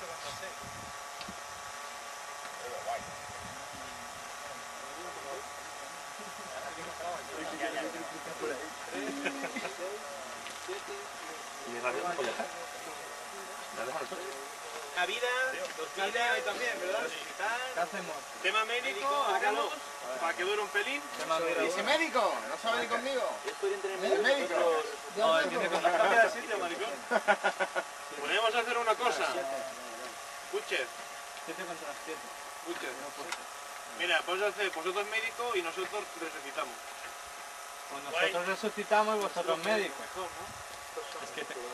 Una vida, dos vidas y también, ¿verdad? ¿Qué hacemos? Tema médico, hágalo para que dure un pelín. ¿Dice médico? ¿No sabe ni conmigo? ¿El médico? No, tiene que cambiar de sitio, maricón. Podemos hacer una cosa. Escuche. 7 contra las 7. Escuche. Mira, vamos a hacer vosotros médico y nosotros resucitamos. Pues nosotros resucitamos y vosotros médicos. Mejor, ¿no? Es que te...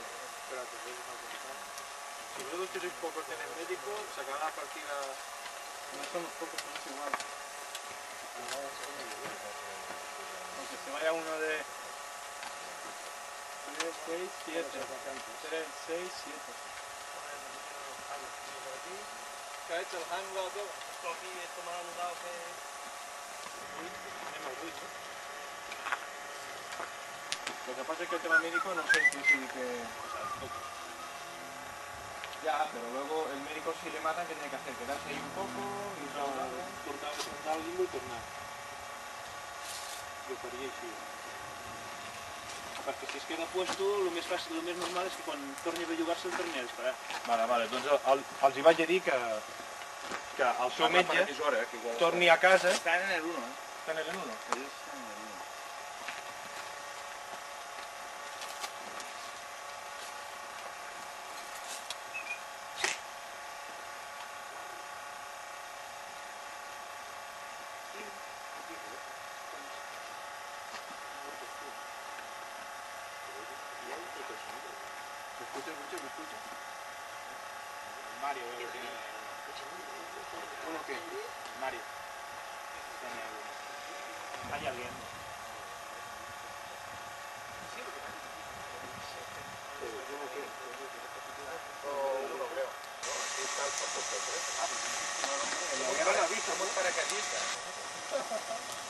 Si vosotros que sois pocos tenéis médico, se acaba la partida. No somos pocos, somos iguales. Aunque se vaya uno de... 3, 6, 7. 3, 6, 7. ¿Qué ha hecho? ¿Los han anulado todo? Esto aquí, esto me lo han anulado que... Lo que pasa es que el tema médico no sé si que... Ya, pero luego el médico si le matan, ¿qué tiene que hacer? Quedarse ahí un poco y Cortar el limbo y tornar. Yo faria així. Perquè si es queda puesto, el més fàcil, el més normal és que quan torni a bellugar-se el torni a disparar. Vale, doncs els hi vaig dir que el seu metge torni a casa... Están en el 1, ¿eh? Estan en el 1? Ellos están en el 1. ¿Me escucha? Mario, ¿Uno qué? Mario. Hay alguien. Uno creo. Aquí está el foto. La guerra la vi, somos paracaidistas.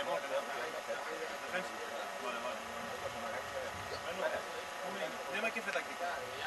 Defensa? Vale, vale. Bueno, anem aquí a fer tàctica.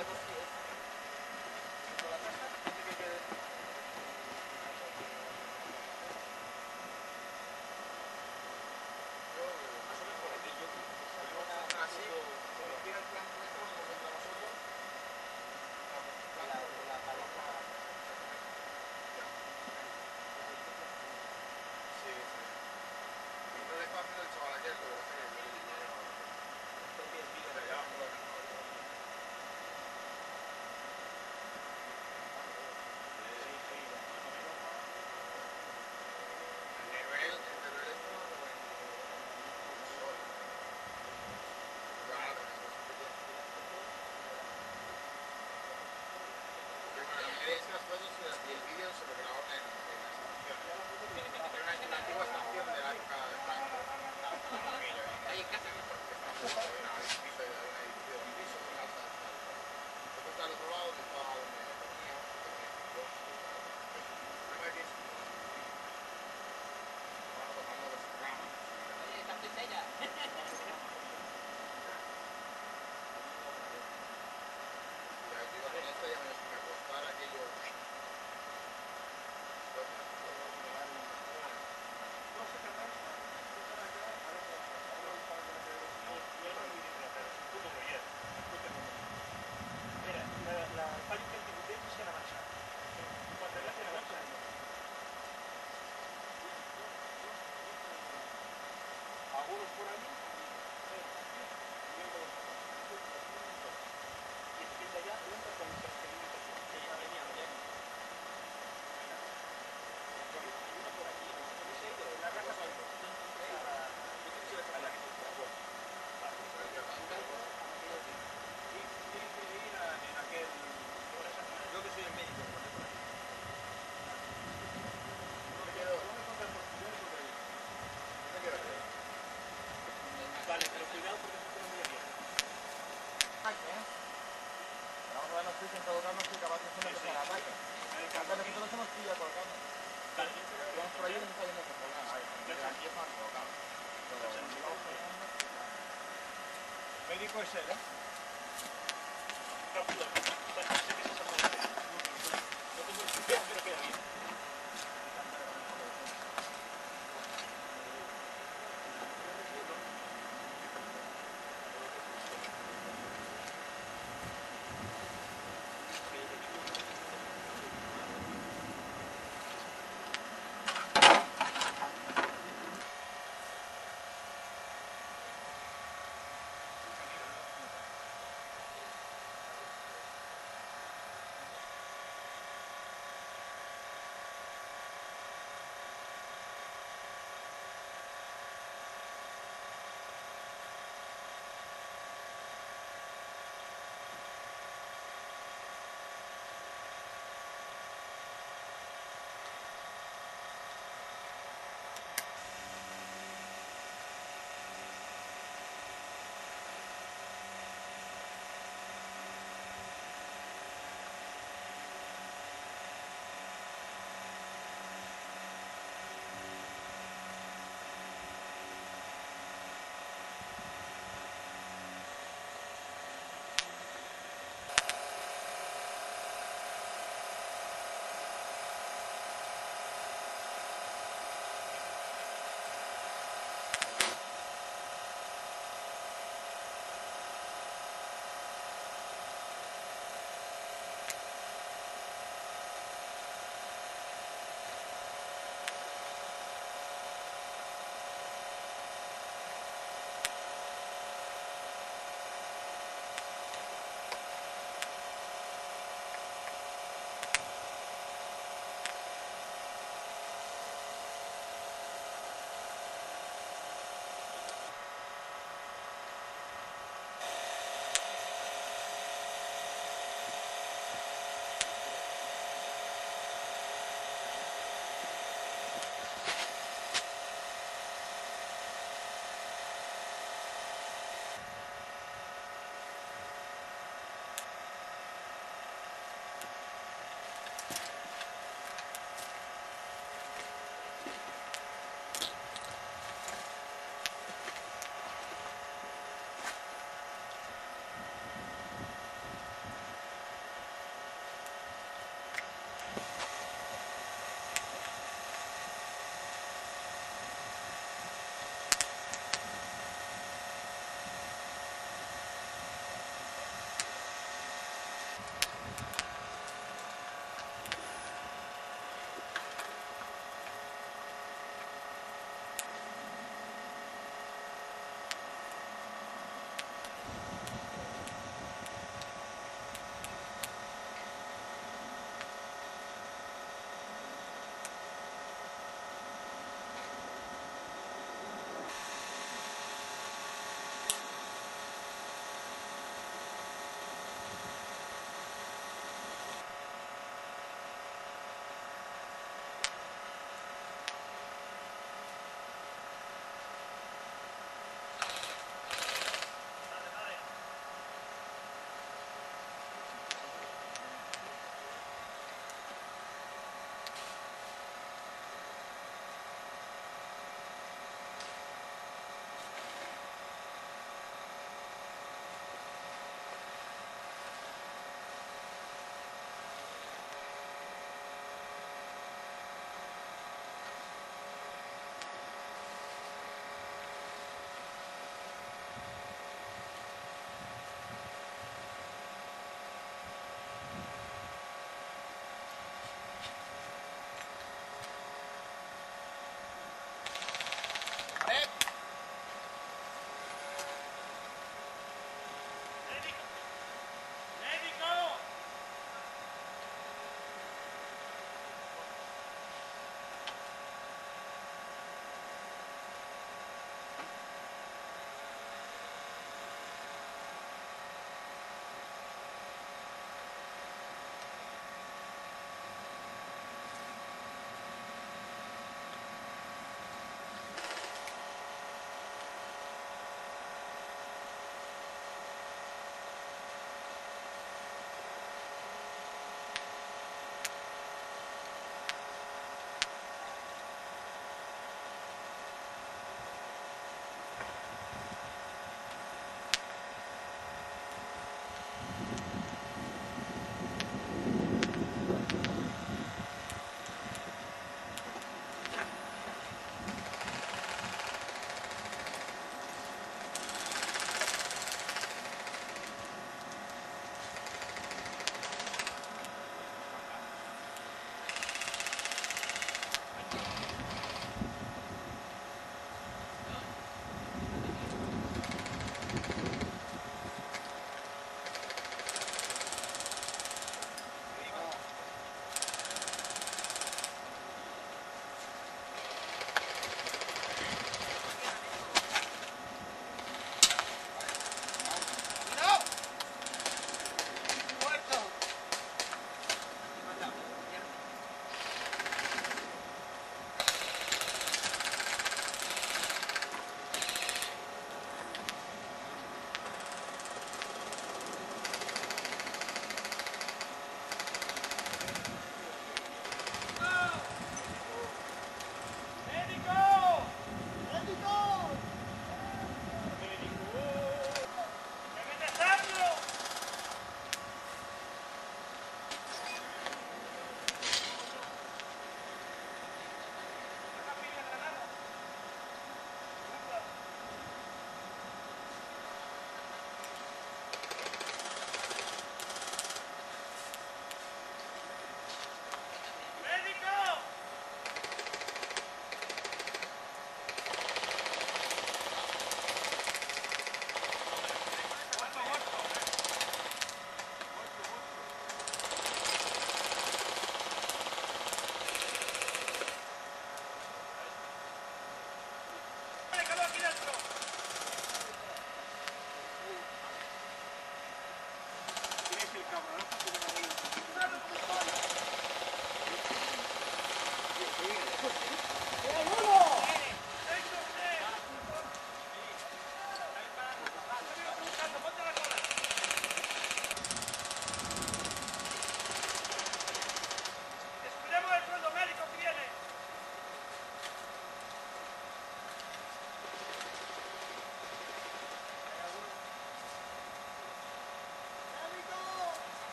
Médico es él, ¿eh?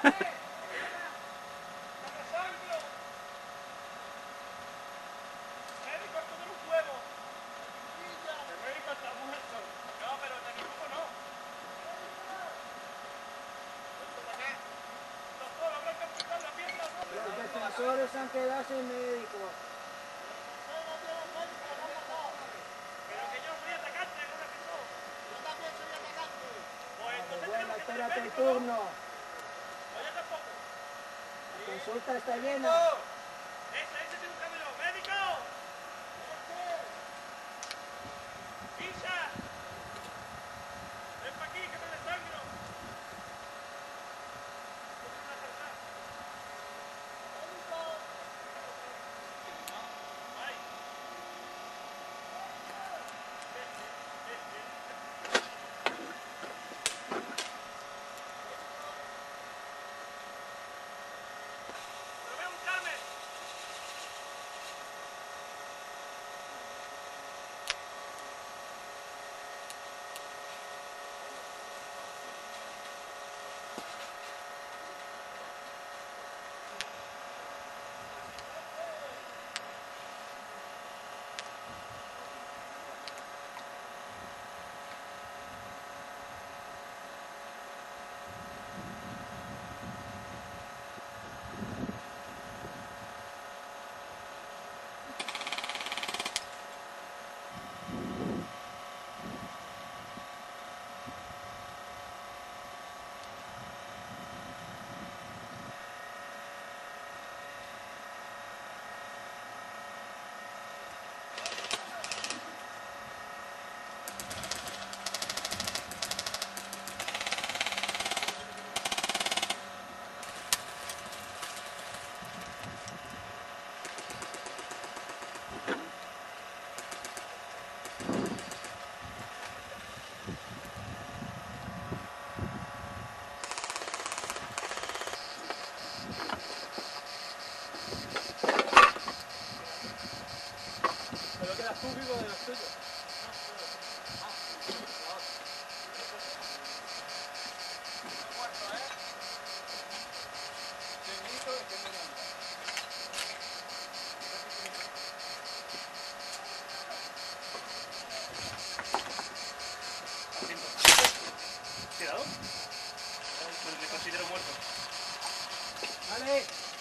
Los defensores se han quedado sin médico. Bueno, espérate el turno. La consulta está llena. Ese tiene un cambio. ¡Médico! ¡Isha! ¡Ven para aquí, que me desangro! Público de los tuyos. ¿Quedado? Pues le considero muerto. Vale.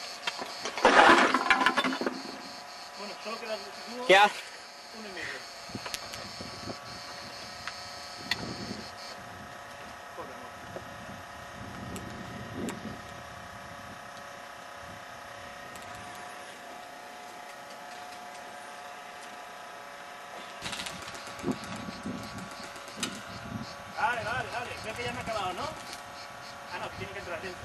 Bueno, solo queda uno. ¿Qué haces? 1,5. Vale. Creo que ya me ha acabado, ¿no? Ah, no, que tiene que entrar dentro.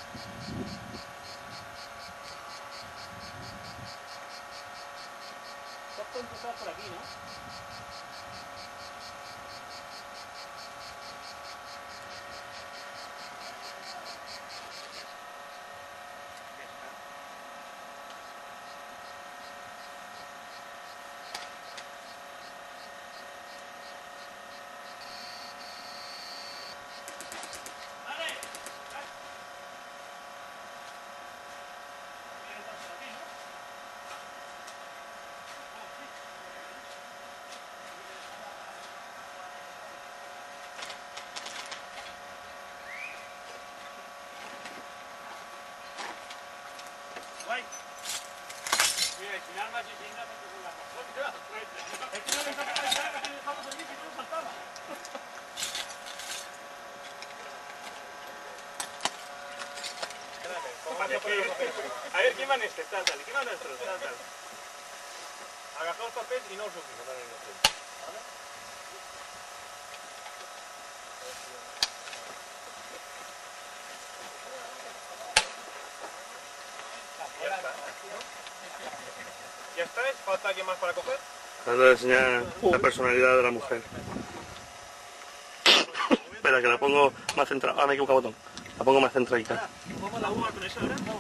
Estás por empezar por aquí, ¿no? Guay. Mira, sin armas y sin nada, con la razón. Es que no me saca la cara que dejamos allí, que no saltaba. A ver, ¿quién va en este? Tal. ¿Quién va en nuestro? Tal. Agafeu els papers i no els obris. ¿Vale? Ya está. ¿Ya estáis? ¿Falta alguien más para coger? Tratando de enseñar la personalidad de la mujer. Espera, que la pongo más centrada. Ah, me he equivocado botón. La pongo más centradita. ¿Cómo la goma con eso ahora? No.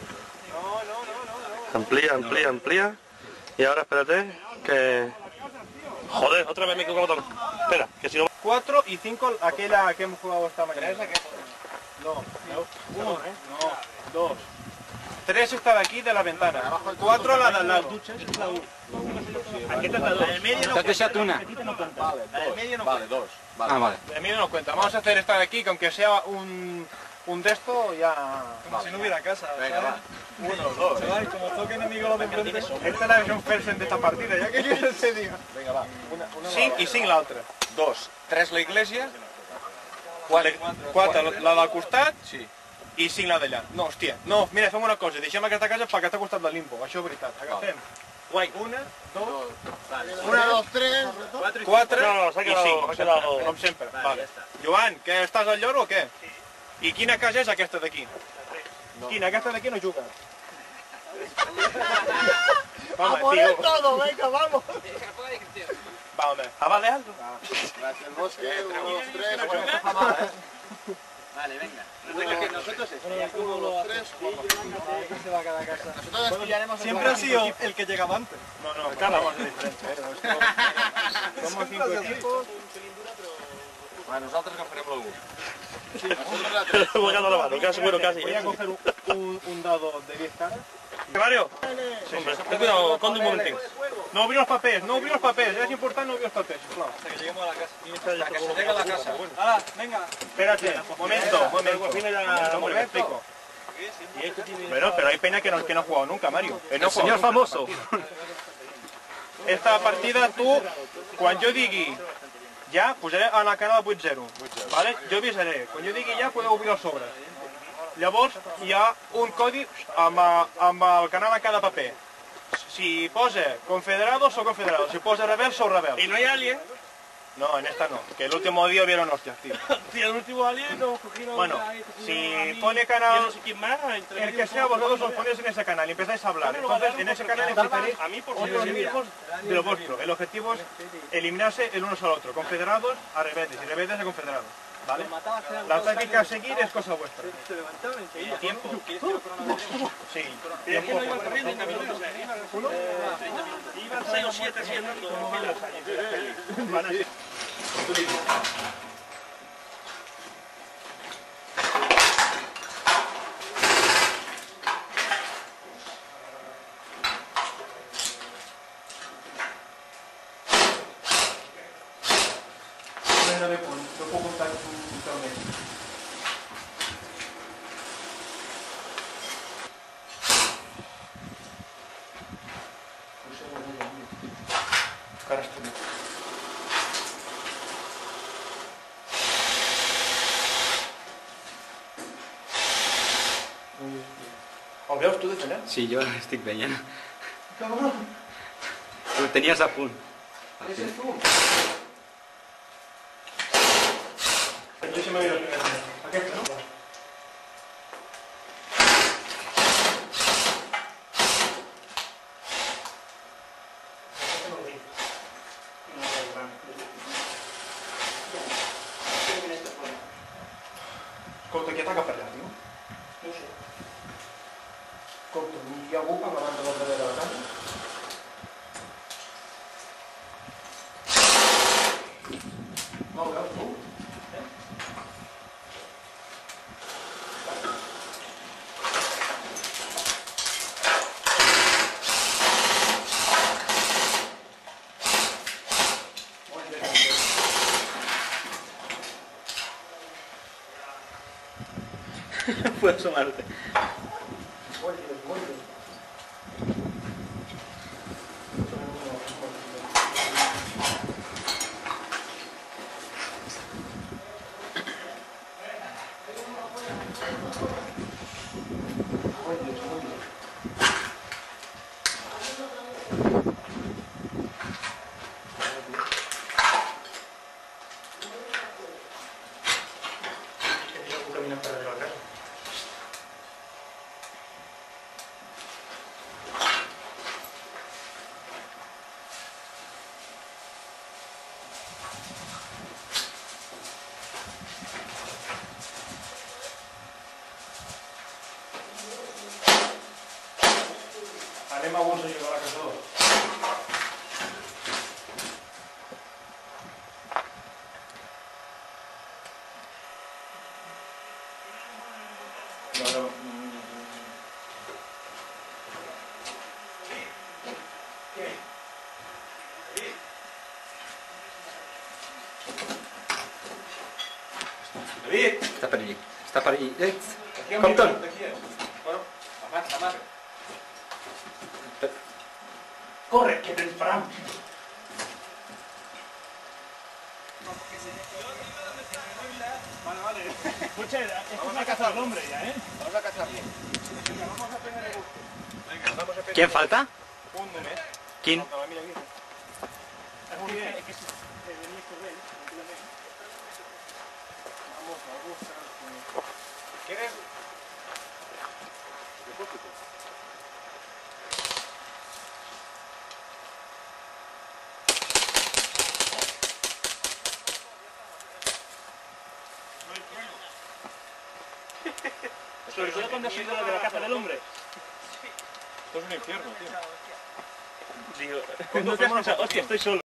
Amplía. Y ahora espérate que... Joder, otra vez me he equivocado botón. Espera, que si no... 4 y 5 aquella que hemos jugado esta mañana. No. Uno, no. Dos. 3 está de aquí, de la ventana. 4 la del lado. Aquest és la 2. El medio no T'has deixat una. El medio no Vale, dos. Ah, vale. El medio no cuenta. Vamos a hacer esta de aquí, que aunque sea un de esto, ya... Como si no hubiera casa, Venga, va. ¿sabes? 1, 2. Se va y como toque enemigo lo de enfrente. Esta es la versión Fersen de esta partida, ya que yo se diga. Venga, va. 5 y 5 l'altra. 2. 3 la iglesia. 4 la del costat Sí. i 5 la d'allà. No, hòstia. No, mira, fem una cosa. Deixem aquesta casa per aquest costat del limbo. Això és veritat. Agafem. Guai. 1, 2, 1, 2, 3. 4 No, s'ha i quedado- 5. s'ha quedado- Com sempre. Vale. Joan, que estàs al lloro o què? I quina casa és aquesta d'aquí? Quina? Aquesta d'aquí no juga. Vamos, tío. todo, venga, vamos. Vamos. Ah, vale, algo. Gracias, Bosque. 1, 2, 3. Vale, venga. Se va a cada casa. Nosotros pillaremos Siempre ha sido el que llegaba antes. No, no, cada vamos de diferente. Somos 5 equipos. Bueno, nosaltres agafarem l'1. Voy a la mano, casi, bueno, casi. Voy a coger un dado de 10 caras. Mario, hombre, ten cuidado, conde un momentín. No obrir los papeles, no obrir los papeles. Es importante no obrir los papeles, sisplau. Hasta que lleguemos a la casa. Hasta que se llegue a la casa. ¡Hala, venga! Espérate, momento. Hombre, me explico. Bueno, pero hay pena que no ha jugado nunca, Mario. No ha jugado Señor nunca. famoso. Esta partida tu, quan jo digui ja, posaré en el canal 8-0. Vale? Jo avisaré. Quan jo digui ja, podeu obrir els sobres. Llavors, hi ha un codi amb el canal a cada paper. Si posa confederados, sou confederados. Si posa rebels, sou rebels. ¿Y no hay alguien? No, en esta no. Que el último día vieron hostias, tío. Si el último alguien nos cogieron... Bueno, si pone canal... Yo no sé quién más, el que sea, vosotros os ponéis en ese canal y empezáis a hablar. Entonces, en ese canal empezaréis a mí por otros enemigos de lo vuestro. El objetivo es eliminarse el uno al otro. Confederados a rebeldes y rebeldes a confederados. ¿Vale? La táctica a seguir es cosa vuestra. tiempo. Sí, tiempo. Iban 6 o 7 siendo Van así. No puedo contar un torneo. Caras tu. El veus tu des d'allà? Sí, jo estic veient. Ho tenies a punt. Ese és tu. Deixa'm veure la primera. Aquesta, no? Escolta, qui ataca per allà, tio? No sé. Escolta, hi ha algú per la banda del darrere de la casa? No el veus, tu? Puedo asomarte. Anem a alguns a ajudar a caçador. Està per allí. Està per allí. Compte! Corre, que te disparamos. Vale, vale. Escuche, esto es la casa del hombre ya, ¿eh? Vamos a cazar-lo. ¿Quién falta? Un només. ¿Quién? Falta la mira aquí. Es que si venís con él, tranquilamente. Vamos a buscar. ¿Quieres? Sobre todo cuando has ido de la casa del hombre. Esto es un infierno, tío. Digo, ¿cuándo te has pensado? Hostia, estoy solo.